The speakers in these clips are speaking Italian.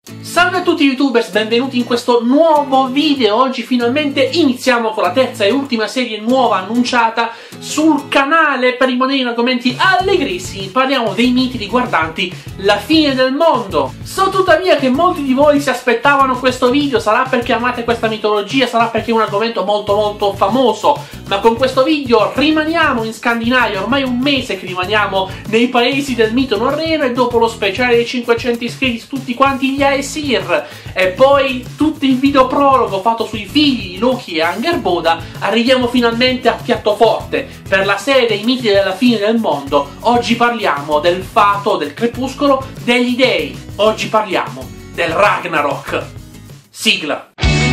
Salve a tutti youtubers, benvenuti in questo nuovo video. Oggi finalmente iniziamo con la terza e ultima serie nuova annunciata sul canale per rimanere in argomenti allegrissimi. Parliamo dei miti riguardanti la fine del mondo. So tuttavia che molti di voi si aspettavano questo video, sarà perché amate questa mitologia, sarà perché è un argomento molto famoso, ma con questo video rimaniamo in Scandinavia, ormai un mese che rimaniamo nei paesi del mito norreno, e dopo lo speciale dei 500 iscritti su tutti quanti gli Aesir e poi tutto il video prologo fatto sui figli di Loki e Angerboda, arriviamo finalmente a piatto forte per la serie dei miti della fine del mondo. Oggi parliamo del fato del crepuscolo degli dei, oggi parliamo del Ragnarok. Sigla.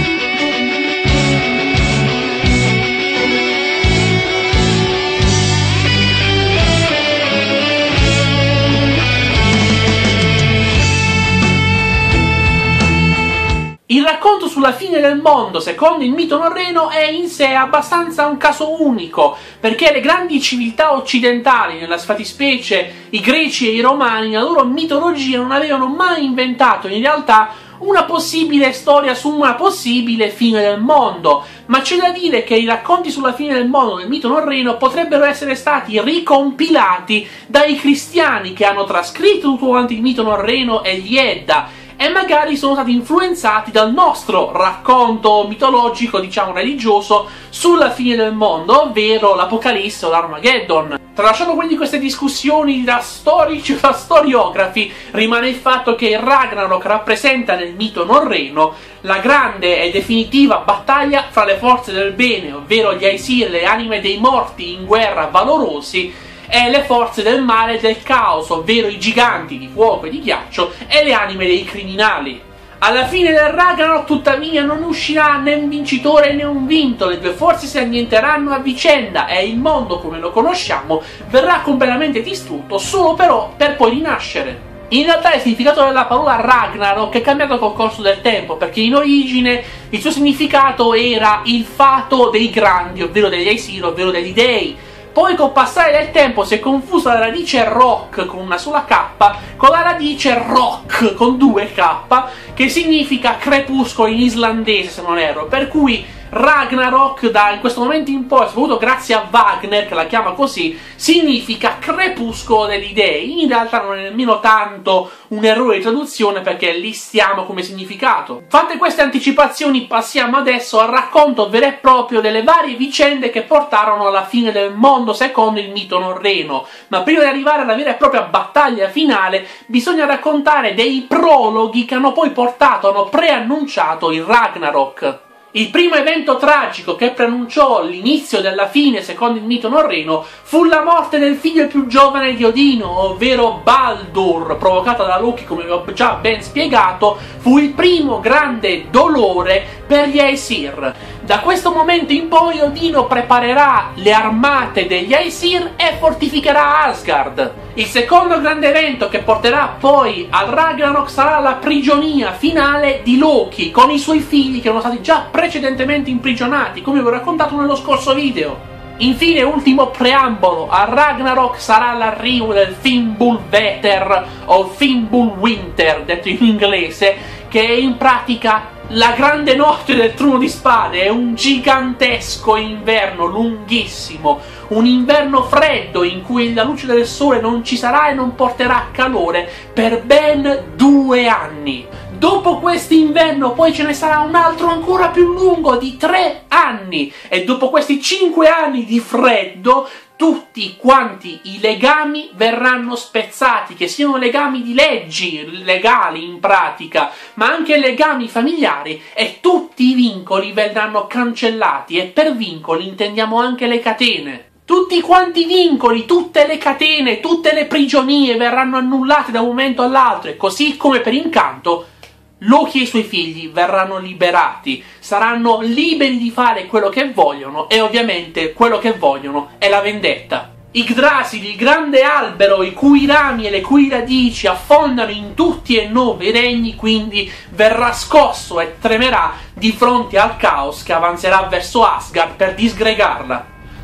Il racconto sulla fine del mondo, secondo il mito norreno, è in sé abbastanza un caso unico, perché le grandi civiltà occidentali, nella fattispecie i greci e i romani, nella loro mitologia non avevano mai inventato in realtà una possibile storia su una possibile fine del mondo. Ma c'è da dire che i racconti sulla fine del mondo del mito norreno potrebbero essere stati ricompilati dai cristiani, che hanno trascritto tutto quanto il mito norreno e gli Edda, e magari sono stati influenzati dal nostro racconto mitologico, diciamo religioso, sulla fine del mondo, ovvero l'Apocalisse o l'Armageddon. Tralasciando quindi queste discussioni da storici o da storiografi, rimane il fatto che il Ragnarok rappresenta nel mito norreno la grande e definitiva battaglia fra le forze del bene, ovvero gli Aesir, le anime dei morti in guerra valorosi, e le forze del male e del caos, ovvero i giganti di fuoco e di ghiaccio e le anime dei criminali. Alla fine del Ragnarok, tuttavia, non uscirà né un vincitore né un vinto, le due forze si annienteranno a vicenda e il mondo come lo conosciamo verrà completamente distrutto, solo però per poi rinascere. In realtà il significato della parola Ragnarok è cambiato col corso del tempo, perché in origine il suo significato era il fato dei grandi, ovvero degli Aesir, ovvero degli dei. Poi col passare del tempo si è confusa la radice rock con una sola K con la radice rock con due K, che significa crepuscolo in islandese se non erro, per cui Ragnarok da in questo momento in poi, soprattutto grazie a Wagner che la chiama così, significa crepuscolo degli dei. In realtà non è nemmeno tanto un errore di traduzione, perché lì stiamo come significato. Fatte queste anticipazioni, passiamo adesso al racconto vero e proprio delle varie vicende che portarono alla fine del mondo secondo il mito norreno. Ma prima di arrivare alla vera e propria battaglia finale bisogna raccontare dei prologhi che hanno poi portato, hanno preannunciato il Ragnarok. Il primo evento tragico che preannunciò l'inizio della fine, secondo il mito norreno, fu la morte del figlio più giovane di Odino, ovvero Baldur, provocata da Loki, come vi ho già ben spiegato. Fu il primo grande dolore per gli Aesir. Da questo momento in poi Odino preparerà le armate degli Aesir e fortificherà Asgard. Il secondo grande evento che porterà poi al Ragnarok sarà la prigionia finale di Loki con i suoi figli, che erano stati già precedentemente imprigionati, come vi ho raccontato nello scorso video. Infine, ultimo preambolo, al Ragnarok sarà l'arrivo del Fimbulveter o Fimbulwinter, detto in inglese, che è in pratica la grande notte del Trono di Spade. È un gigantesco inverno lunghissimo, un inverno freddo in cui la luce del sole non ci sarà e non porterà calore per ben 2 anni. Dopo quest'inverno poi ce ne sarà un altro ancora più lungo di 3 anni, e dopo questi 5 anni di freddo tutti quanti i legami verranno spezzati, che siano legami di leggi legali in pratica, ma anche legami familiari, e tutti i vincoli verranno cancellati, e per vincoli intendiamo anche le catene. Tutti quanti i vincoli, tutte le catene, tutte le prigionie verranno annullate da un momento all'altro, e così come per incanto Loki e i suoi figli verranno liberati, saranno liberi di fare quello che vogliono, e ovviamente quello che vogliono è la vendetta. Yggdrasil, il grande albero i cui rami e le cui radici affondano in tutti e 9 i regni, quindi verrà scosso e tremerà di fronte al caos che avanzerà verso Asgard per disgregarla.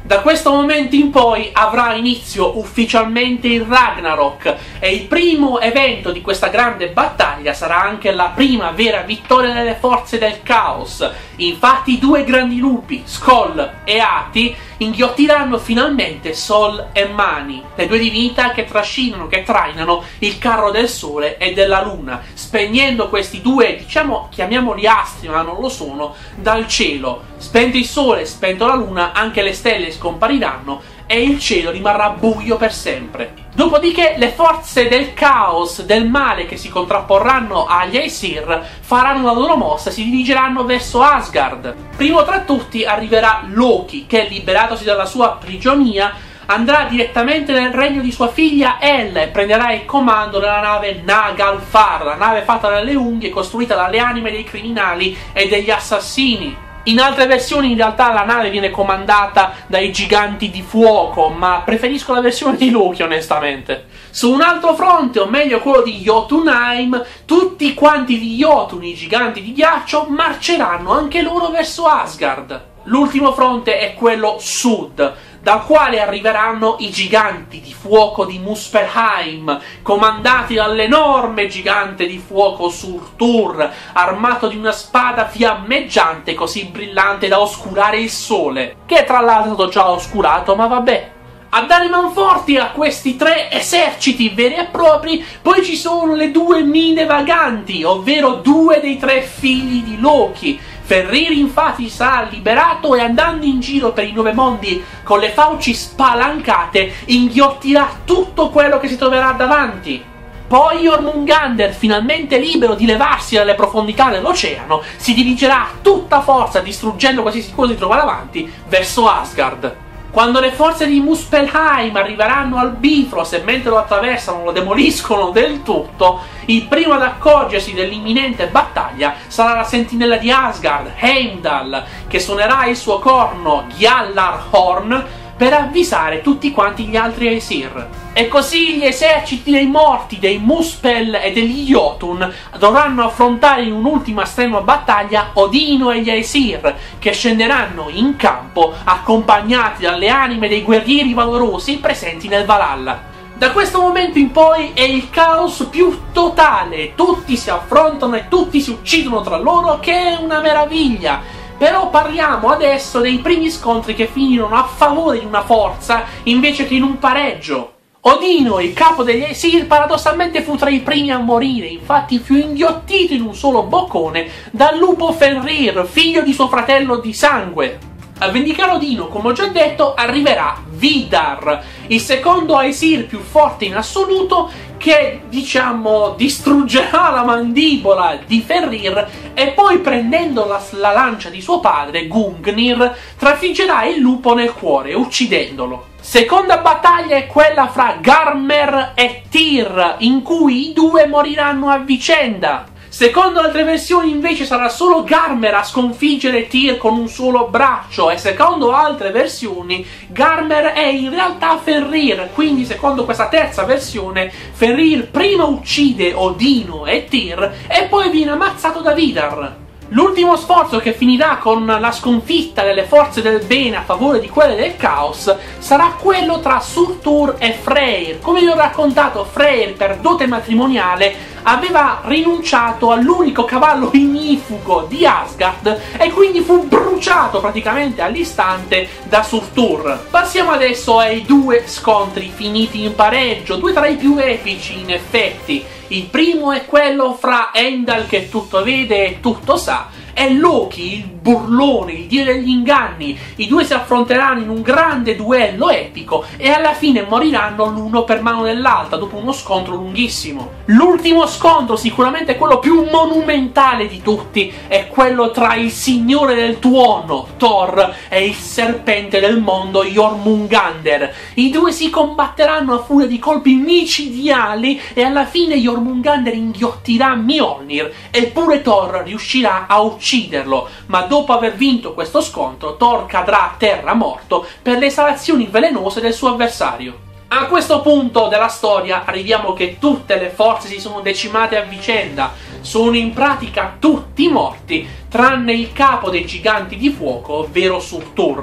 Da questo momento in poi avrà inizio ufficialmente il Ragnarok e il primo evento di questa grande battaglia sarà anche la prima vera vittoria delle forze del caos. Infatti i due grandi lupi, Skoll e Hati, inghiottiranno finalmente Sol e Mani, le due divinità che trascinano, che trainano il carro del sole e della luna, spegnendo questi due, diciamo, chiamiamoli astri, ma non lo sono, dal cielo. Spento il sole, spento la luna, anche le stelle scompariranno e il cielo rimarrà buio per sempre. Dopodiché le forze del caos, del male che si contrapporranno agli Aesir faranno la loro mossa e si dirigeranno verso Asgard. Primo tra tutti arriverà Loki, che liberatosi dalla sua prigionia andrà direttamente nel regno di sua figlia Hela e prenderà il comando della nave Naglfar, la nave fatta dalle unghie costruita dalle anime dei criminali e degli assassini. In altre versioni in realtà la nave viene comandata dai giganti di fuoco, ma preferisco la versione di Loki onestamente. Su un altro fronte, o meglio quello di Jotunheim, tutti quanti gli Jotun, i giganti di ghiaccio, marceranno anche loro verso Asgard. L'ultimo fronte è quello sud, dal quale arriveranno i giganti di fuoco di Muspelheim, comandati dall'enorme gigante di fuoco Surtur, armato di una spada fiammeggiante così brillante da oscurare il sole, che tra l'altro è stato già oscurato, ma vabbè. A dare manforti a questi tre eserciti veri e propri, poi ci sono le due mine vaganti, ovvero due dei tre figli di Loki. Fenrir infatti sarà liberato e andando in giro per i 9 mondi con le fauci spalancate inghiottirà tutto quello che si troverà davanti. Poi Jormungandr, finalmente libero di levarsi dalle profondità dell'oceano, si dirigerà a tutta forza, distruggendo qualsiasi cosa si trova davanti, verso Asgard. Quando le forze di Muspelheim arriveranno al Bifrost e mentre lo attraversano lo demoliscono del tutto, il primo ad accorgersi dell'imminente battaglia sarà la sentinella di Asgard, Heimdall, che suonerà il suo corno Gjallarhorn per avvisare tutti quanti gli altri Aesir. E così gli eserciti dei morti, dei Muspel e degli Jotun dovranno affrontare in un'ultima strenua battaglia Odino e gli Aesir, che scenderanno in campo accompagnati dalle anime dei guerrieri valorosi presenti nel Valhalla. Da questo momento in poi è il caos più totale, tutti si affrontano e tutti si uccidono tra loro, che è una meraviglia. Però parliamo adesso dei primi scontri che finirono a favore di una forza invece che in un pareggio. Odino, il capo degli Aesir, paradossalmente fu tra i primi a morire, infatti fu inghiottito in un solo boccone dal lupo Fenrir, figlio di suo fratello di sangue. A vendicare Odino, come ho già detto, arriverà Vidar, il secondo Aesir più forte in assoluto, che, diciamo, distruggerà la mandibola di Fenrir e poi, prendendo la lancia di suo padre, Gungnir, trafiggerà il lupo nel cuore, uccidendolo. Seconda battaglia è quella fra Garmer e Tyr, in cui i due moriranno a vicenda. Secondo altre versioni invece sarà solo Garmer a sconfiggere Tyr con un solo braccio, e secondo altre versioni Garmer è in realtà Fenrir, quindi secondo questa terza versione Fenrir prima uccide Odino e Tyr e poi viene ammazzato da Vidar. L'ultimo sforzo, che finirà con la sconfitta delle forze del bene a favore di quelle del caos, sarà quello tra Surtur e Freyr. Come vi ho raccontato, Freyr, per dote matrimoniale, aveva rinunciato all'unico cavallo ignifugo di Asgard e quindi fu bruciato praticamente all'istante da Surtur. Passiamo adesso ai due scontri finiti in pareggio, due tra i più epici in effetti. Il primo è quello fra Heimdall, che tutto vede e tutto sa, e Loki, il burlone, il dio degli inganni. I due si affronteranno in un grande duello epico e alla fine moriranno l'uno per mano dell'altra dopo uno scontro lunghissimo. L'ultimo scontro, sicuramente quello più monumentale di tutti, è quello tra il signore del tuono, Thor, e il serpente del mondo, Jormungandr. I due si combatteranno a furia di colpi micidiali e alla fine Jormungandr inghiottirà Mjolnir e pure Thor riuscirà a ucciderlo, ma dopo aver vinto questo scontro Thor cadrà a terra morto per le esalazioni velenose del suo avversario. A questo punto della storia arriviamo che tutte le forze si sono decimate a vicenda, sono in pratica tutti morti tranne il capo dei giganti di fuoco, ovvero Surtur.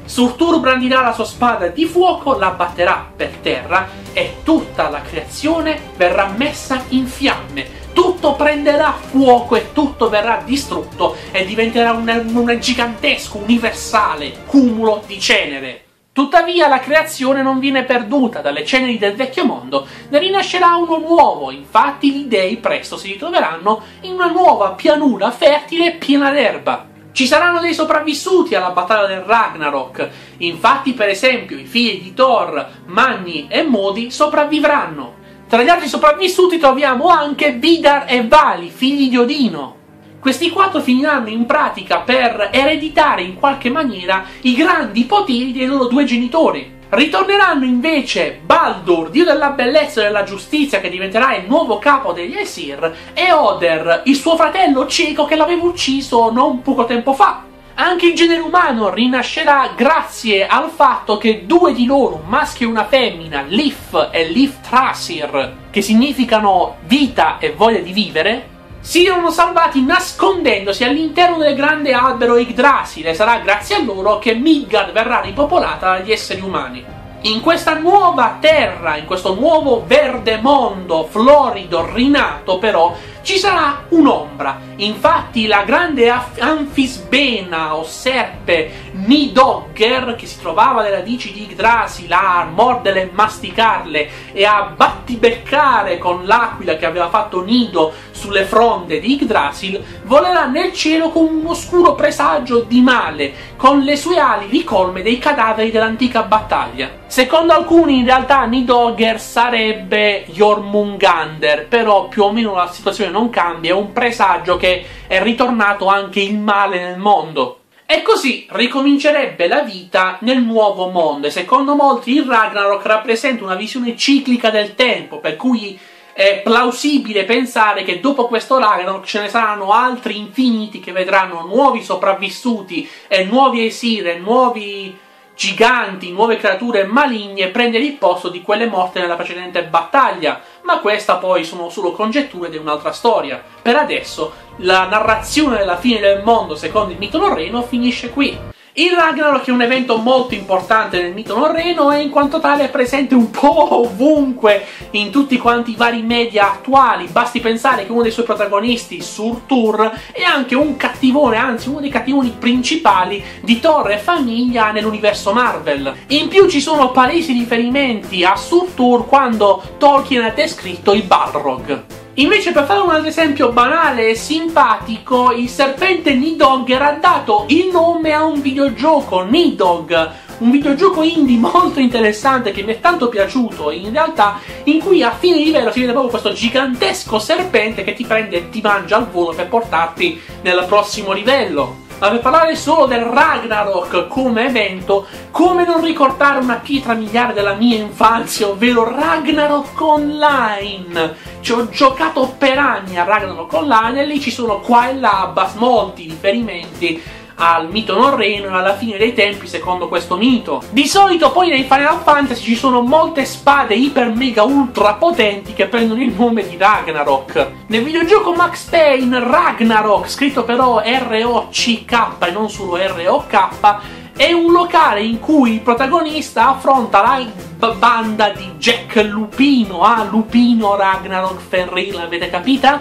Surtur brandirà la sua spada di fuoco, la batterà per terra e tutta la creazione verrà messa in fiamme. Tutto prenderà fuoco e tutto verrà distrutto e diventerà un gigantesco, universale cumulo di cenere. Tuttavia la creazione non viene perduta, dalle ceneri del vecchio mondo ne rinascerà uno nuovo, infatti gli dei presto si ritroveranno in una nuova pianura fertile e piena d'erba. Ci saranno dei sopravvissuti alla battaglia del Ragnarok, infatti per esempio i figli di Thor, Magni e Modi sopravvivranno. Tra gli altri sopravvissuti troviamo anche Vidar e Vali, figli di Odino. Questi quattro finiranno in pratica per ereditare in qualche maniera i grandi poteri dei loro due genitori. Ritorneranno invece Baldur, dio della bellezza e della giustizia, che diventerà il nuovo capo degli Aesir, e Oder, il suo fratello cieco che l'aveva ucciso non poco tempo fa. Anche il genere umano rinascerà grazie al fatto che due di loro, un maschio e una femmina, Lif e Liftrasir, che significano vita e voglia di vivere, siano salvati nascondendosi all'interno del grande albero Yggdrasil, e sarà grazie a loro che Midgard verrà ripopolata dagli esseri umani. In questa nuova terra, in questo nuovo verde mondo florido, rinato però, ci sarà un'ombra. Infatti la grande anfisbena o serpe Nidogger, che si trovava alle radici di Yggdrasil a morderle e masticarle e a battibeccare con l'aquila che aveva fatto nido sulle fronde di Yggdrasil, volerà nel cielo con un oscuro presagio di male, con le sue ali ricolme dei cadaveri dell'antica battaglia. Secondo alcuni in realtà Nidogger sarebbe Jormungandr, però più o meno la situazione non cambia, è un presagio che è ritornato anche il male nel mondo. E così ricomincerebbe la vita nel nuovo mondo, e secondo molti il Ragnarok rappresenta una visione ciclica del tempo, per cui è plausibile pensare che dopo questo Ragnarok ce ne saranno altri infiniti che vedranno nuovi sopravvissuti e nuovi Aesir e nuovi giganti, nuove creature maligne prendere il posto di quelle morte nella precedente battaglia, ma questa poi sono solo congetture di un'altra storia. Per adesso la narrazione della fine del mondo secondo il mito norreno finisce qui. Il Ragnarok è un evento molto importante nel mito norreno e in quanto tale è presente un po' ovunque in tutti quanti i vari media attuali. Basti pensare che uno dei suoi protagonisti, Surtur, è anche un cattivone, anzi uno dei cattivoni principali di Thor e famiglia nell'universo Marvel. In più ci sono palesi riferimenti a Surtur quando Tolkien ha descritto il Balrog. Invece, per fare un altro esempio banale e simpatico, il serpente Nidogger ha dato il nome a un videogioco, Nidog, un videogioco indie molto interessante che mi è tanto piaciuto in realtà, in cui a fine livello si vede proprio questo gigantesco serpente che ti prende e ti mangia al volo per portarti nel prossimo livello. Ma per parlare solo del Ragnarok come evento, come non ricordare una pietra miliare della mia infanzia, ovvero Ragnarok Online. Ci ho giocato per anni a Ragnarok Online e lì ci sono qua e là molti riferimenti al mito norreno e alla fine dei tempi secondo questo mito. Di solito poi nei Final Fantasy ci sono molte spade iper mega ultra potenti che prendono il nome di Ragnarok. Nel videogioco Max Payne Ragnarok, scritto però R-O-C-K e non solo R-O-K, è un locale in cui il protagonista affronta la banda di Jack Lupino, Lupino Ragnarok Fenrir, l'avete capita?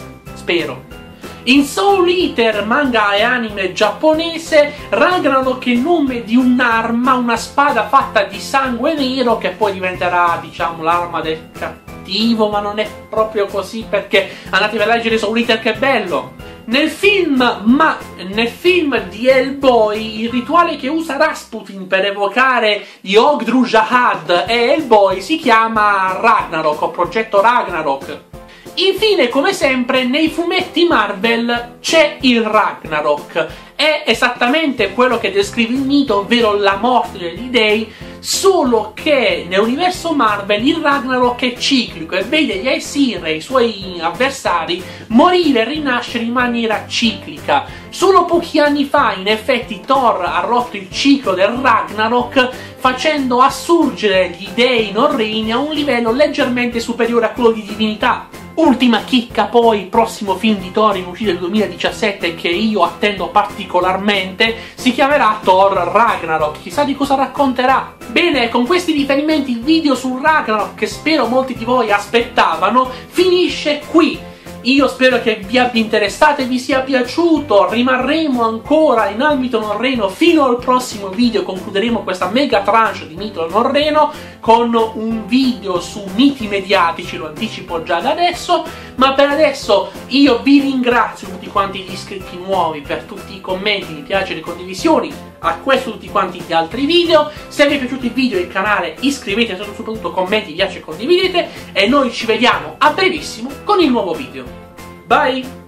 Spero. In Soul Eater, manga e anime giapponese, Ragnarok è il nome di un'arma, una spada fatta di sangue nero che poi diventerà, diciamo, l'arma del cattivo, ma non è proprio così perché andatevi a leggere Soul Eater che è bello. Nel film di Hellboy, il rituale che usa Rasputin per evocare gli Ogdru-Jahad e Hellboy si chiama Ragnarok o Progetto Ragnarok. Infine, come sempre, nei fumetti Marvel c'è il Ragnarok. È esattamente quello che descrive il mito, ovvero la morte degli dei, solo che nell'universo Marvel il Ragnarok è ciclico e vede gli Aesir e i suoi avversari morire e rinascere in maniera ciclica. Solo pochi anni fa, in effetti, Thor ha rotto il ciclo del Ragnarok facendo assurgere gli dei norreni a un livello leggermente superiore a quello di divinità. Ultima chicca poi, prossimo film di Thor in uscita del 2017 che io attendo particolarmente, si chiamerà Thor Ragnarok, chissà di cosa racconterà. Bene, con questi riferimenti il video su Ragnarok, che spero molti di voi aspettavano, finisce qui. Io spero che vi abbia interessato e vi sia piaciuto. Rimarremo ancora in ambito norreno fino al prossimo video. Concluderemo questa mega tranche di mito norreno con un video su miti mediatici, lo anticipo già da adesso. Ma per adesso io vi ringrazio tutti quanti gli iscritti nuovi per tutti i commenti, mi piace, le condivisioni a questo e tutti quanti gli altri video. Se vi è piaciuto il video e il canale, iscrivetevi, soprattutto commenti, piace e condividete, e noi ci vediamo a brevissimo con il nuovo video. Bye!